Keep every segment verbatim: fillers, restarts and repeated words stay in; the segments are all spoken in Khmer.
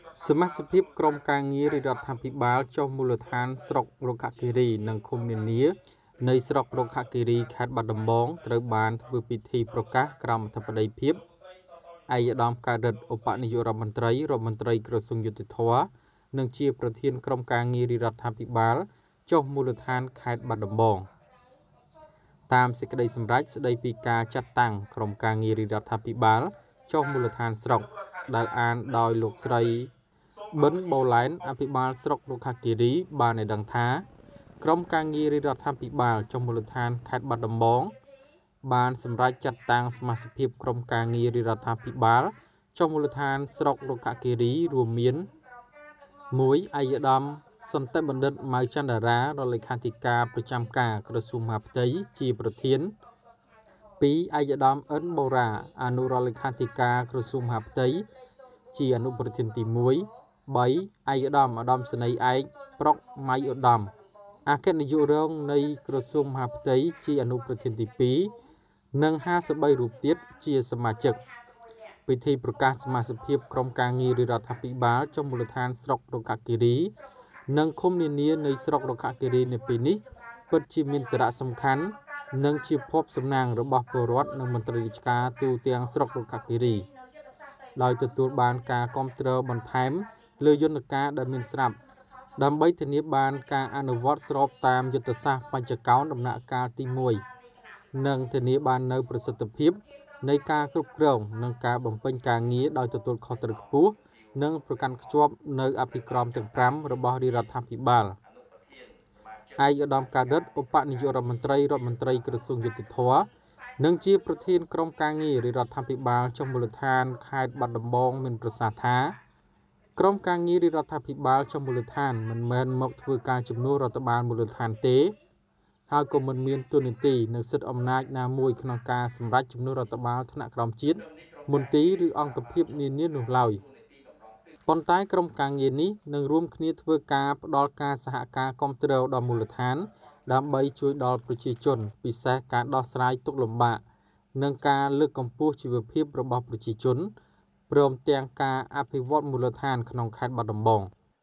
សមាជិកក្រុមការងាររដ្ឋាភិបាលចុះមូលដ្ឋានស្រុករុក្ខគិរីនិងឃុំនានានៃស្រុករុក្ខគិរីខេត្តបាត់ដំបងត្រូវបានធ្វើពិធីប្រកាសក្រមអធិបតីភាពឯកឧត្តមកើតរិទ្ធឧបនាយករដ្ឋមន្ត្រីរដ្ឋមន្ត្រីក្រសួងយុតិធម៌និងជាប្រធានក្រុមការងាររដ្ឋាភិបាលចុះមូលដ្ឋានខេត្តបាត់ដំបងតាមសេចក្តីសម្រេចស្តីពីការចាត់តាំងក្រុមការងាររដ្ឋាភិបាលចុះមូលដ្ឋានស្រុកដែលអានដោយលោកស្រីប៊ិនបូឡែនអភិបាលស្រុករុក្ខគិរីបានឲ្យដឹងថាក្រុមការងាររដ្ឋាភិបាលចុះមូលដ្ឋានខេត្តបាត់ដំបងបានសម្រេចចាត់តាំងសមាជិកក្រុមការងាររដ្ឋាភិបាលចុះមូលដ្ឋានស្រុករុក្ខគិរីរួមមានមួយឯកឧត្តមសន្តិបណ្ឌិតម៉ៅចន្ទរារដ្ឋលេខាធិការប្រចាំការក្រសួងមហាផ្ទៃជាប្រធានពីរឯកឧត្តមអិនបូរ៉ាអនុរដ្ឋលេខាធិការក្រសួងមហាផ្ទៃជាអនុប្រធានទីមួយបីឯកឧត្តមឧត្តមសេនីយ៍ឯកប្រុកម៉ៃឧត្តមអគ្គនាយករងនៃក្រសួងមហាផ្ទៃជាអនុប្រធានទីពីរនិងห้าสิบបីរូបទៀតជាសមាជិកពិធីប្រកាសសមាជិកក្រុមការងាររដ្ឋាភិបាលចុះមូលដ្ឋានស្រុករុក្ខគិរីនិងឃុំនានានៃស្រុករុក្ខគិរីនៅពេលនេះពិតជាមានសារៈសំខាន់និងជាភ័ព្វសំណាងរបស់ពលរដ្ឋនិងមន្ត្រីរាជការទូទាំងស្រុករុក្ខគិរីដោយទទួលបានការគាំទ្របន្ថែមលើយន្តការដែលមានស្រាប់ដើម្បីធានាបានការអនុវត្តស្របតាមយុទ្ធសាស្ត្របញ្ចកោណដំណាក់កាលទីមួយនិងធានាបាននូវប្រសិទ្ធភាពនៃការគ្រប់គ្រងនិងការបំពេញការងារដោយទទួលខុសត្រូវខ្ពស់និងប្រកាន់ខ្ជាប់នៅអភិក្រមទាំងប្រាំរបស់រដ្ឋាភិបាលឯកឧត្តមកើតរិទ្ធឧបនាយករដ្ឋមន្ត្រីរដ្ឋមន្ត្រីក្រសួងយុតិធម៌និងជាប្រធានក្រុមការងាររដ្ឋាភិបាលចុះមូលដ្ឋានខេត្តបាត់ដំបងមានប្រសាសន៍ថាក្រុមការងាររដ្ឋាភិបាលចុះមូលដ្ឋានមិនមែនមកធ្វើការជំនួសរដ្ឋបាលមូលដ្ឋានទេហើយក៏មិនមានទូនាទីនិងសិទ្ធិអំណាចណាមួយក្នុងការសម្រេចជំនួសរដ្ឋបាលថ្នាក់ក្រោមជាតិមន្ទីរឬអង្គភាពនានានោះឡើយប៉ុន្តែក្រុមការងារនេះនឹងរួមគ្នាធ្វើការផ្ដល់ការសហការគាំទ្រដល់មូលដ្ឋានដើម្បីជួយដល់ប្រជាជនពិសេសការដោះស្រាយទុក្ខលំបាកនិងការលើកកម្ពស់ជីវភាពរបស់ប្រជាជនព្រមទាំងការអភិវឌ្ឍមូលដ្ឋានក្នុងខេត្តបាត់ដំបង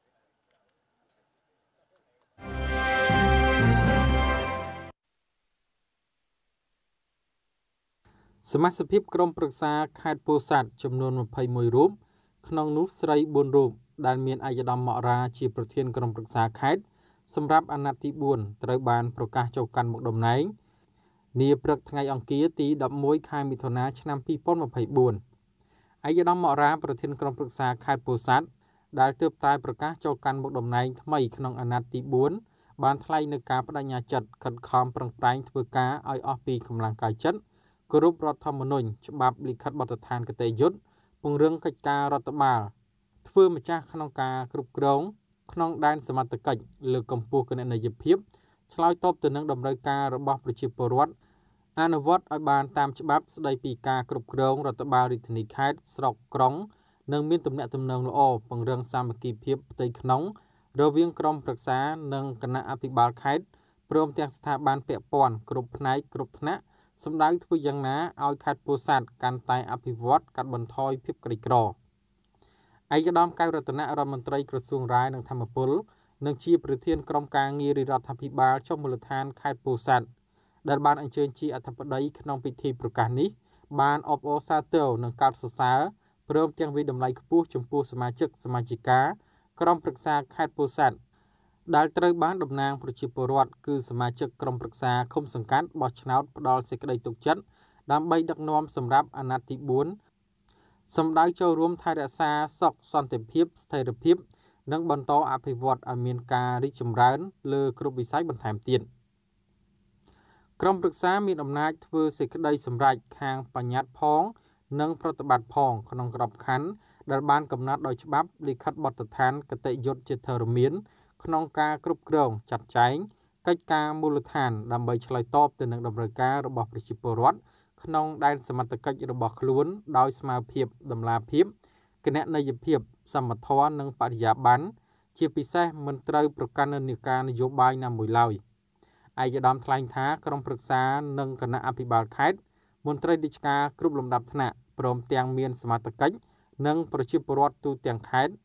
សមាជិកក្រុមប្រឹក្សាខេត្តពោធិ៍សាត់ចំនួនยี่สิบเอ็ดរូបក្នុងនោះស្រីbốnរូបដែលមានឯកឧត្តមមករាជាប្រធានក្រុមប្រឹក្សាខេត្តសម្រាប់អាណត្តិទីbốnត្រូវបានប្រកាសចូលកាន់មុខតំណែងនាព្រឹកថ្ងៃអង្គារទីដប់មួយខែមិថុនាឆ្នាំยี่สิบยี่สิบ四ឯកឧត្តមមករាប្រធានក្រុមប្រឹក្សាខេត្តពោធិ៍សាត់ដែលទើបតែប្រកាសចូលកាន់មុខតំណែងថ្មីក្នុងអាណត្តិទីbốnបានថ្លែងនៅការបដិញ្ញាចិត្តខិតខំប្រឹងប្រែងធ្វើការឲ្យអស់ពីកម្លាំងកាយចិត្តគោរពរដ្ឋធម្មនុញ្ញច្បាប់លិខិតបទដ្ឋានគតិយុត្តពង្រឹងកិច្ចការរដ្ឋបាលធ្វើម្ចាស់ក្នុងការគ្រប់គ្រងក្នុងដែនសមត្ថកិច្ចលើកកម្ពស់គណនេយ្យភាពឆ្លើយតបទៅនឹងតម្រូវការរបស់ប្រជាពលរដ្ឋអនុវត្តឲ្យបានតាមច្បាប់ស្តីពីការគ្រប់គ្រងរដ្ឋបាលរាជធានីខេត្តស្រុកក្រុងនិងមានទំនាក់ទំនងល្អពង្រឹងសាមគ្គីភាពផ្ទៃក្នុងរវាងក្រុមប្រឹក្សានិងគណៈអភិបាលខេត្តព្រមទាំងស្ថាប័នពាក់ព័ន្ធគ្រប់ផ្នែកគ្រប់ថ្នាក់សម្ដៅធ្វើយ៉ាងណាឲ្យខេត្តពោធិ៍សាត់កាន់តែអភិវឌ្ឍកាត់បន្ថយភាពក្រីក្រឯកឧត្តមកៅរតនៈរដ្ឋមន្ត្រីក្រសួងរាយនឹងធម្មពលនិងជាប្រធានក្រុមការងាររដ្ឋាភិបាលចុះមូលដ្ឋានខេត្តពោធិ៍សាត់ដែលបានអញ្ជើញជាអធិបតីក្នុងពិធីប្រកាសនេះបានអបអរសាទរនិងកោតសរសើរព្រមទាំងវិតម្លៃខ្ពស់ចំពោះសមាជិកសមាជិកាក្រុមប្រឹក្សាខេត្តពោធិ៍សាត់ដែលត្រូវបានតំណាងប្រជាពលរដ្ឋគឺសមាជិកក្រុមប្រឹក្សាឃុំសង្កាត់បោះឆ្នោតផ្ដល់សេចក្តីទុកចិត្តដើម្បីដឹកនាំសម្រាប់អាណត្តិទីbốnសម្ដៅចូលរួមថែរក្សាសុខសន្តិភាពស្ថិរភាពនិងបន្តអភិវឌ្ឍឲ្យមានការរីកចម្រើនលើគ្រប់វិស័យបន្ថែមទៀតក្រុមប្រឹក្សាមានអំណាចធ្វើសេចក្តីសម្រេចខាងបញ្ញត្តិផងនិងប្រតិបត្តិផងក្នុងក្របខ័ណ្ឌដែលបានកំណត់ដោយច្បាប់លិខិតបទដ្ឋានគតិយុត្តជាធរមានក្នុងការគ្រប់គ្រងចាត់ចែងកិច្ចការមូលដ្ឋានដើម្បីឆ្លើយតបទៅនឹងតម្រូវការរបស់ប្រជាពលរដ្ឋក្នុងដែនសមត្ថកិច្ចរបស់ខ្លួនដោយស្មារភាពតម្លាភាពគណនេយ្យភាពសមធម៌និងបរិយាបន្នជាពិសេសមិនត្រូវប្រកាន់និន្នាការនយោបាយណាមួយឡើយឯកឧត្តមថ្លែងថាក្រុមប្រឹក្សានិងគណៈអភិបាលខេត្តមន្ត្រីរាជការគ្រប់លំដាប់ថ្នាក់ព្រមទាំងមានសមត្ថកិច្ចនិងប្រជាពលរដ្ឋទូទាំងខេត្ត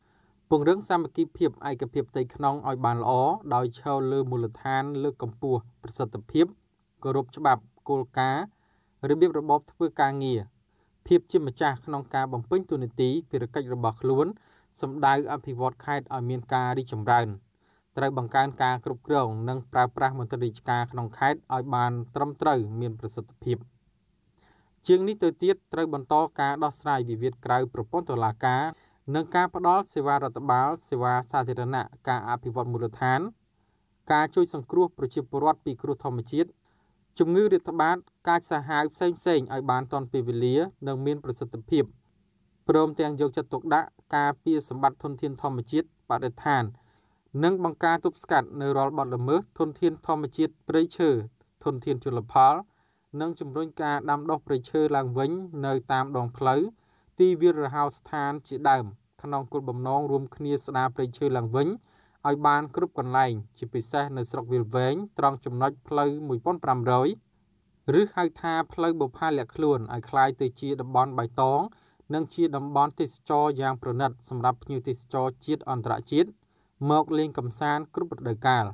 ពង្រឹងសាមគ្គីភាពឯកភាពផ្ទៃក្នុងឲ្យបានល្អដោយឈរលើមូលដ្ឋានលើកកម្ពស់ប្រសិទ្ធភាពគោរពច្បាប់គោលការណ៍របៀបរបបធ្វើការងារភាពជាម្ចាស់ក្នុងការបំពេញតួនាទីភារកិច្ចរបស់ខ្លួនសម្ដៅអភិវឌ្ឍខេត្តឲ្យមានការរីកចម្រើនត្រូវបង្កើនការគ្រប់គ្រងនិងប្រើប្រាស់មន្ត្រីរាជការក្នុងខេត្តឲ្យបានត្រឹមត្រូវមានប្រសិទ្ធភាពជាងនេះទៅទៀតត្រូវបន្តការដោះស្រាយវិវាទក្រៅប្រព័ន្ធតុលាការនិងការផ្តល់សេវារដ្ឋបាលសេវាសាធារណៈការអភិវឌ្ឍមូលដ្ឋានការជួយសង្គ្រោះប្រជាពលរដ្ឋពីគ្រោះធម្មជាតិជំងឺរាតត្បាតកាចសាហាវផ្សេងផ្សេងឲ្យបានទាន់ពេលវេលានិងមានប្រសិទ្ធភាពព្រមទាំងយកចិត្តទុកដាក់ការពារសម្បត្តិធនធានធម្មជាតិបរិស្ថាននិងបង្ការទប់ស្កាត់នៅរាល់បទល្មើសធនធានធម្មជាតិព្រៃឈើធនធានជលផលនិងជំរុញការដាំដុះព្រៃឈើឡើងវិញនៅតាមដងផ្លូវទីវាលរហោស្ថានជាដើមក្នុងគោលបំណងរួមគ្នាស្ដារព្រៃឈើឡើងវិញឲ្យបានគ្រប់កន្លែងជាពិសេសនៅស្រុកវាលវែងត្រង់ចំណុចផ្លូវមួយពាន់ប្រាំរយឬហៅថាផ្លូវបុប្ផាលាក់ខ្លួនឲ្យคล้ายទៅជាតំបន់បៃតងនិងជាតំបន់ទេសចរយ៉ាងប្រណិតសម្រាប់ភ្ញៀវទេសចរជាតិអន្តរជាតិមកលេងកម្សាន្តគ្រប់រដូវកាល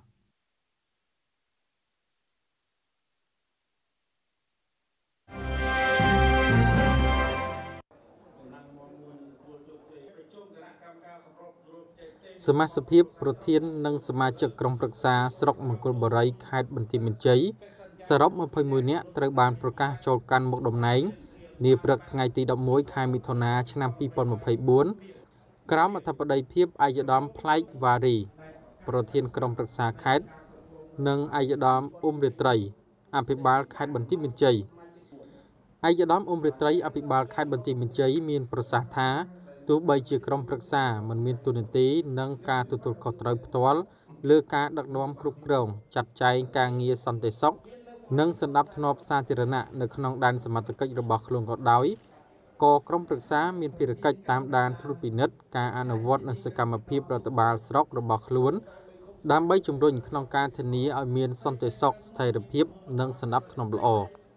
សមាជិកភាពប្រធាននិងសមាជិកក្រុមប្រឹក្សាស្រុកមង្គលបុរីខេត្តបន្ទាយមានជ័យសរុបម្ភៃមួយនាក់ត្រូវបានប្រកាសចូលកាន់មុខតំណែងនាព្រឹកថ្ងៃទីដប់មួយខែមិថុនាឆ្នាំពីរពាន់ម្ភៃបួនក្រោមអធិបតីភាពឯកឧត្តមប្លែកវ៉ារីប្រធានក្រុមប្រឹក្សាខេត្តនិងឯកឧត្តមអ៊ុំរាត្រីអភិបាលខេត្តបន្ទាយមានជ័យឯកឧត្តមអ៊ុំរាត្រីអភិបាលខេត្តបន្ទាយមានជ័យមានប្រសាសន៍ថាទោះបីជាក្រុមប្រឹក្សាមិនមានតួនាទីនិងការទទួលខុសត្រូវផ្ទាល់លើការដឹកនាំគ្រប់គ្រងចាត់ចែងការងារសន្តិសុខនិងសណ្ដាប់ធ្នាប់សាធារណៈនៅក្នុងដែនសមត្ថកិច្ចរបស់ខ្លួនក៏ដោយក៏ក្រុមប្រឹក្សាមានភារកិច្ចតាមដានត្រួតពិនិត្យការអនុវត្តនូវសកម្មភាពរដ្ឋបាលស្រុករបស់ខ្លួនដើម្បីជំរុញក្នុងការធានាឲ្យមានសន្តិសុខស្ថិរភាពនិងសណ្ដាប់ធ្នាប់ល្អ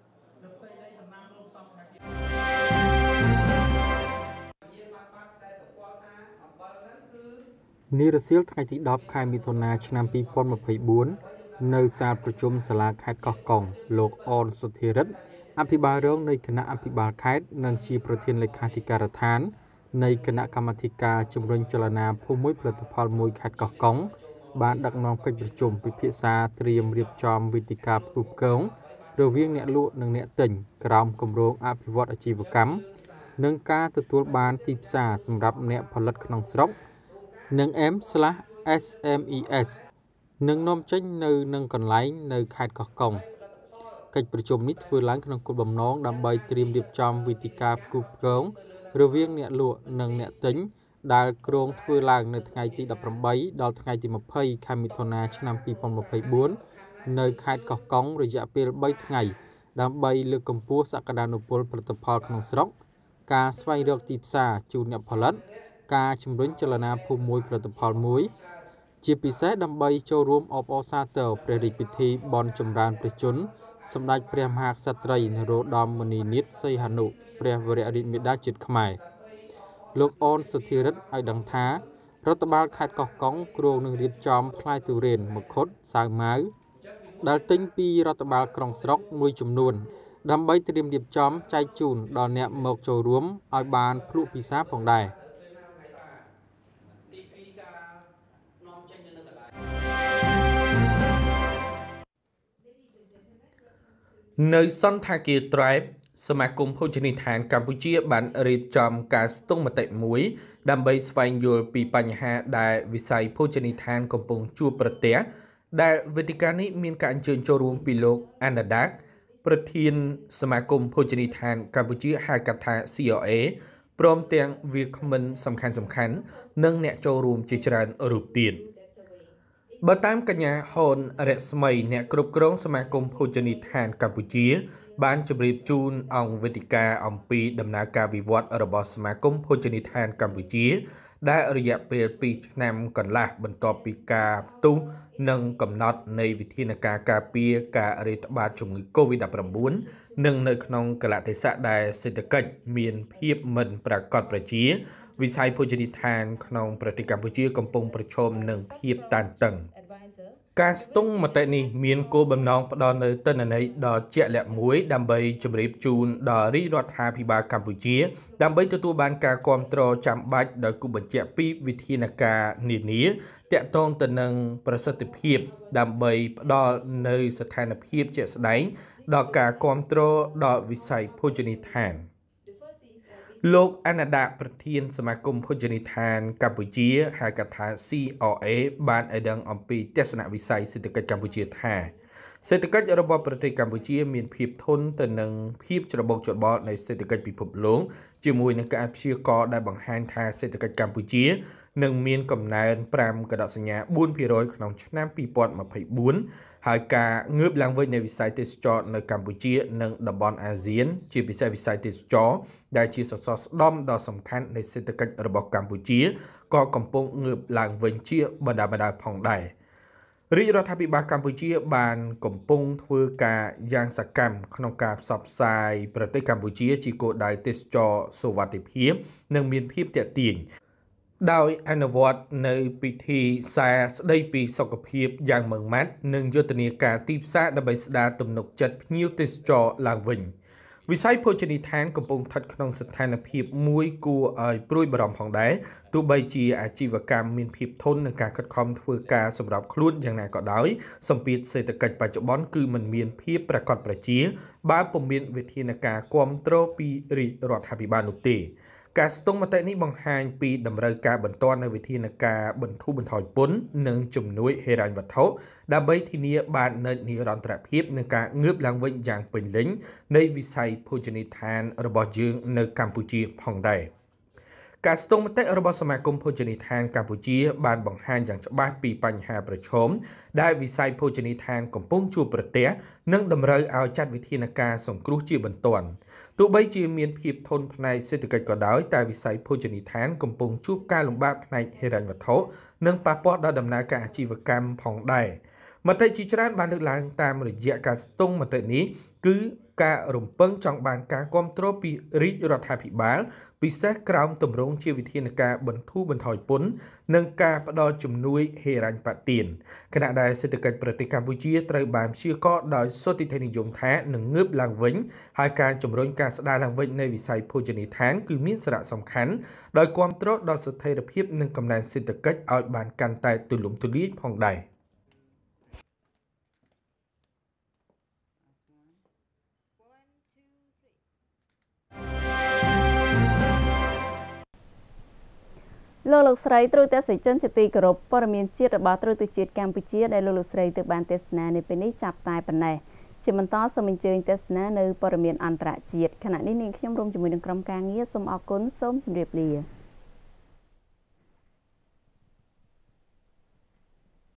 នារសៀលថ្ងៃទីដប់ខែមិថុនាឆ្នាំពីរពាន់ម្ភៃបួននៅសាលប្រជុំសាលាខេត្តកោះកុងលោកអនសុធិរិទ្ធអភិបាលរងនៃគណៈអភិបាលខេត្តនិងជាប្រធានលេខាធិការដ្ឋាននៃគណៈកម្មាធិការជំរុញចលនាភូមិមួយផលិតផលមួយខេត្តកោះកុងបានដឹកនាំកិច្ចប្រជុំពិភាក្សាត្រៀមរៀបចំវេទិកាផ្គូផ្គងរវាងអ្នកលក់និងអ្នកទិញក្រោមគម្រោងអភិវឌ្ឍអាជីវកម្មនិងការទទួលបានទីផ្សារសម្រាប់អ្នកផលិតក្នុងស្រុកនិង M / เอส เอ็ม อี เอส នឹងនាំចេញនៅនឹងកន្លែងនៅខេត្តកោះកុងកិច្ចប្រជុំនេះធ្វើឡើងក្នុងគោលបំណងដើម្បីត្រៀមរៀបចំវេទិកាផ្គូផ្គងរវាងអ្នកលក់និងអ្នកទិញដែលគ្រោងធ្វើឡើងនៅថ្ងៃទីដប់ប្រាំបីដល់ថ្ងៃទីម្ភៃខែមិថុនាឆ្នាំពីរពាន់ម្ភៃបួននៅខេត្តកោះកុងរយៈពេលបីថ្ងៃដើម្បីលើកកម្ពស់សក្តានុពលផលិតផលក្នុងស្រុកការស្វែងរកទីផ្សារជូនអ្នកផលិតការជំរុញចលនាភូមិមួយផលិតផលមួយជាពិសេសដើម្បីចូលរួមអបអរសាទរព្រះរាជពិធីបន់ចម្រើនព្រះជន្មសម្ដេចព្រះមហាក្សត្រីនរោត្តមមុនីនាថសីហនុព្រះវររាជមាតាជាតិខ្មែរលោកអនសុធិរិទ្ធឲ្យដឹងថារដ្ឋបាលខេត្តកោះកុងគ្រោងនឹងរៀបចំផ្លែទុរេនមង្ឃុតសាវម៉ាវដែលទិញពីរដ្ឋបាលក្រុងស្រុកមួយចំនួនដើម្បីត្រៀមរៀបចំចែកជូនដល់អ្នកមកចូលរួមឲ្យបានភ្លក់ពិសាផងដែរនៅសន្តាគារត្រែបសមាគមភោជនីយដ្ឋានកម្ពុជាបានរៀបចំការស្ទង់មតិមួយដើម្បីស្វែងយល់ពីបញ្ហាដែលវិស័យភោជនីយដ្ឋានកំពុងជួបប្រទះដែលវេទិកានេះមានការអញ្ជើញចូលរួមពីលោកអាណាដាកប្រធានសមាគមភោជនីយដ្ឋានកម្ពុជាហៅកាត់ថា ซี អ เอ ព្រមទាំងវាគ្មិនសំខាន់សំខាន់និងអ្នកចូលរួមជាច្រើនរូបទៀតបើតាមកញ្ញាហនរស្មីអ្នកគ្រប់គ្រងសមាគមភោជនីយដ្ឋានកម្ពុជាបានជម្រាបជូនអង្គវេទិកាអំពីដំណើរការវិវត្តរបស់សមាគមភោជនីយដ្ឋានកម្ពុជាដែលរយៈពេលពីរឆ្នាំកន្លះបន្ទាប់ពីការផ្ទុះនិងកំណត់នៃវិធានការការពារការរាតត្បាតជំងឺ កូវីដ ដប់ប្រាំបួន និងនៅក្នុងកលៈទេសៈដែលសេដ្ឋកិច្ចមានភាពមិនប្រាកដប្រជាវិស័យភោជនីយដ្ឋានក្នុងប្រទេសកម្ពុជាកំពុងប្រឈមនឹងភាពតានតឹងការស្ទង់មតិនេះមានគោលបំណងផ្ដល់នូវទិន្នន័យដ៏ជាក់លាក់មួយដើម្បីជម្រាបជូនដល់រាជរដ្ឋាភិបាលកម្ពុជាដើម្បីទទួលបានការគាំទ្រចាំបាច់ដោយគូបញ្ជាក់ពីវិធានការនានាទាក់ទងទៅនឹងប្រសិទ្ធភាពដើម្បីផ្ដល់នូវស្ថានភាពជាក់ស្ដែងដល់ការគាំទ្រដល់វិស័យភោជនីយដ្ឋានលោកអនដាប្រធានសមាគមភោជនីយដ្ឋានកម្ពុជាហៅកាត់ថា C R A បានឲ្យដឹងអំពីទស្សនវិស័យសេដ្ឋកិច្ចកម្ពុជាថាសេដ្ឋកិច្ចរបស់ប្រទេសកម្ពុជាមានភាពធន់ទៅនឹងភាពច្របូកច្របល់នៃសេដ្ឋកិច្ចពិភពលោកជាមួយនឹងការព្យាករណ៍ដែលបង្ហាញថាសេដ្ឋកិច្ចកម្ពុជានឹងមានកំណើនប្រាំកដកសញ្ញា បួនភាគរយ ក្នុងឆ្នាំពីរពាន់ម្ភៃបួនហើយការងើបឡើងវិញនៃវិស័យទេសចរណ៍នៅកម្ពុជានិងតំបន់អាស៊ានជាពិសេសវិស័យទេសចរណ៍ដែលជាសសរស្តម្ភដ៏សំខាន់នៃសេដ្ឋកិច្ចរបស់កម្ពុជាក៏កំពុងងើបឡើងវិញជាបណ្ដាបណ្ដាផងដែររាជរដ្ឋាភិបាលកម្ពុជាបានកំពុងធ្វើការយ៉ាងសកម្មក្នុងការផ្សព្វផ្សាយប្រទេសកម្ពុជាជាគោលដៅទេសចរណ៍សុវត្ថិភាពនិងមានភាពទាក់ទាញដោយអនុវត្តនៅពិធីសារស្ដីពីសុខភាពយ៉ាងម៉ឺងម៉ាត់និងយុទ្ធនាការទីផ្សារដើម្បីស្ដារទំនុកចិត្តភ្ញៀវទេសចរឡើងវិញវិស័យភោជនីយដ្ឋានកំពុងស្ថិតក្នុងស្ថានភាពមួយគួរឲ្យព្រួយបារម្ភផងដែរទោះបីជាអាជីវកម្មមានភាពធន់នឹងការខិតខំធ្វើការសម្រាប់ខ្លួនយ៉ាងណាក៏ដោយសម្ពាធសេដ្ឋកិច្ចបច្ចុប្បន្នគឺមិនមានភាពប្រាកដប្រជាបើពុំមានវិធានការគ្រប់គ្រងពីរាជរដ្ឋាភិបាលនោះទេការស្ទង់មតិនេះបង្ហាញពីតម្រូវការបន្ទាន់នៅវិធានការបន្ធូរបន្ថយពន្ធនិងជំនួយហិរញ្ញវត្ថុដើម្បីធានាបាននូវនិរន្តរភាពនិងការងើបឡើងវិញយ៉ាងពេញលេញនៃវិស័យភោជនីយដ្ឋានរបស់យើងនៅកម្ពុជាផងដែរការស្ទង់មតិរបស់សមាគមភោជនីយដ្ឋានកម្ពុជាបានបង្ហាញយ៉ាងច្បាស់ពីបញ្ហាប្រឈមដែលវិស័យភោជនីយដ្ឋានកំពុងជួបប្រទះនិងតម្រូវឲ្យចាត់វិធានការសង្គ្រោះជាបន្ទាន់ទោះបីជាមានភាពធន់ផ្នែកសេដ្ឋកិច្ចក៏ដោយតែវិស័យភោជនីយដ្ឋានកំពុងជួបការលំបាកផ្នែកហិរញ្ញវត្ថុនិងប៉ះពាល់ដល់ដំណើរការអាជីវកម្មផងដែរមតិជាច្រើនបានលើកឡើងតាមរយៈការស្ទង់មតិនេះគឺការរំពឹងចង់បានការគាំទ្រពីរាជរដ្ឋាភិបាលពិសេសក្រោមទម្រង់ជាវិធានការបន្ធូរបន្ថយពន្ធនិងការផ្ដល់ជំនួយហិរញ្ញប្បទានខណៈដែលសេដ្ឋកិច្ចប្រទេសកម្ពុជាត្រូវបានព្យាករណ៍ដោយសុតិធិនិយមថានឹងងើបឡើងវិញហើយការជំរុញការស្ដារឡើងវិញនៃវិស័យភោជនីយដ្ឋានគឺមានសារៈសំខាន់ដោយគាំទ្រដល់ស្ថិរភាពនិងកំណើនសេដ្ឋកិច្ចឲ្យបានកាន់តែទូលំទូលាយផងដែរលោកលោកស្រីទ្រទស្សនិកជនជាទីគោរពព័ត៌មានជាតិរបស់ទ្រទស្សន៍ជាតិកម្ពុជាដែលលោកលោកស្រីទើបបានទស្សនានៅពេលនេះចាប់តែប៉ុណ្ណេះជាបន្តសូមអញ្ជើញទស្សនានៅព័ត៌មានអន្តរជាតិខណៈនេះនាងខ្ញុំរួមជាមួយនឹងក្រុមការងារសូមអរគុណសូមជម្រាបលា